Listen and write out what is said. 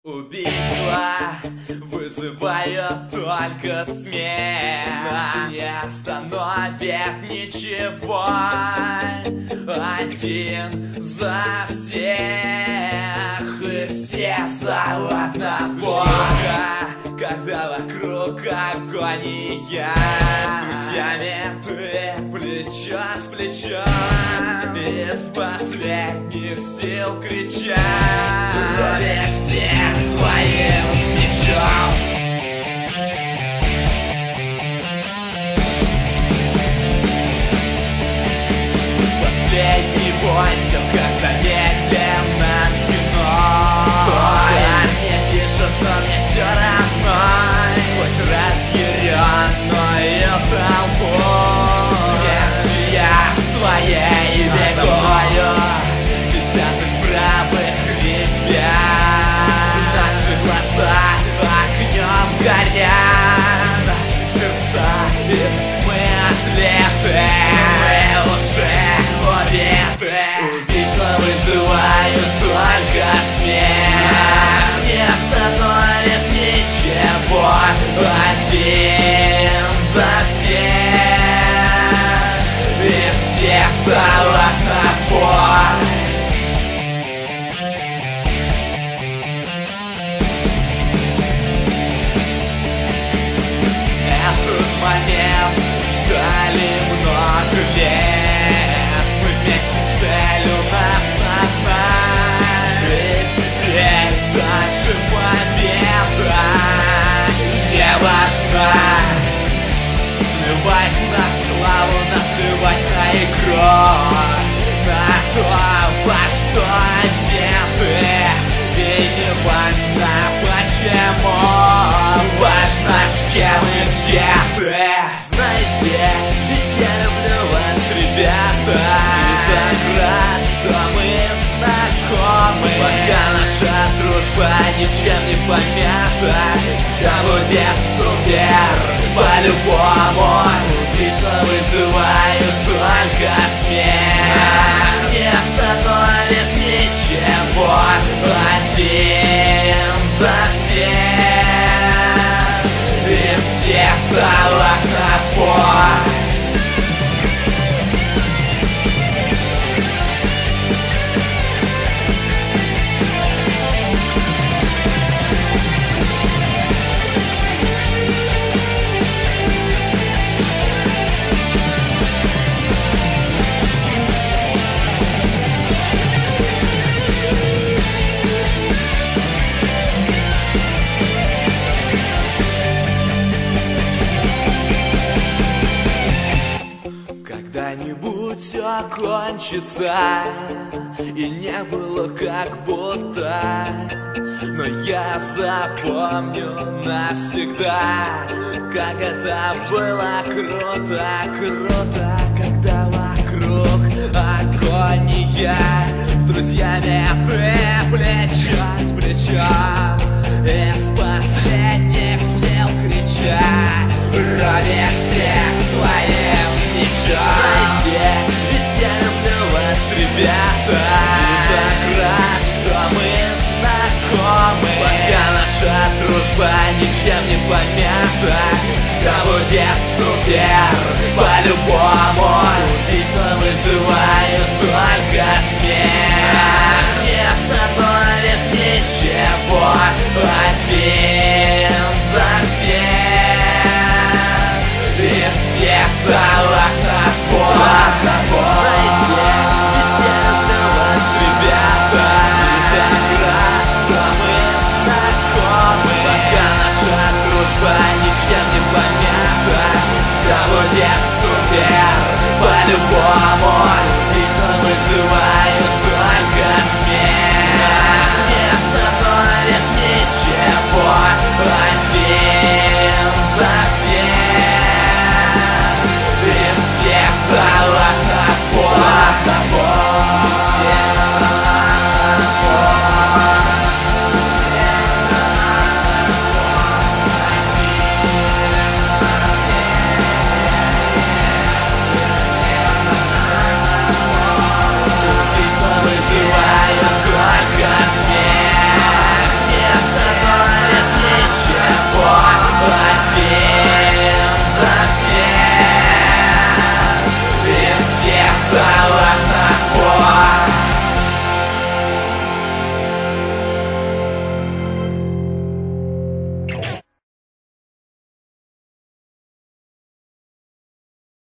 Убийства вызывают только смерть, не остановит ничего. Один за всех и все за одного. Когда вокруг агония, с друзьями ты плечо с плечом, из последних сил крича рубишь всех своим мечом. Последний бой, все как в замедленном кино. Мне пишут, но мне все равно. Сквозь разъяренную толпу смерти я с твоей бегою. Десяток правых ребят, наши глаза огнем горят, наши сердца из тьмы отлеты, мы уже убиты. Убийства вызывают только смерть, не остановит ничего. Один за всех и всех за одного. Этот момент ждали много лет. Мы вместе, цель у нас одна. И теперь наша победа не важна. Плевать на славу, наплевать на игру, на то, во что одеты. И не важно почему, важно с кем и где ты. Знаете, ведь я люблю вас, ребята, и так рад, что мы знакомы. Пока наша дружба ничем не помята, всегда будет супер по-любому. Убийства вызывают только смерть, не остановит ничего. Один за всех и все за одного. Когда-нибудь все кончится, и не было как будто, но я запомню навсегда, как это было круто, круто, когда вокруг агония, с друзьями ты плечо с плечом, из последних сил крича рубишь всех своим мечом. Знаете, ведь я люблю вас, ребята, и так рад, что мы знакомы. Пока наша дружба ничем не помята, всегда будет супер по-любому.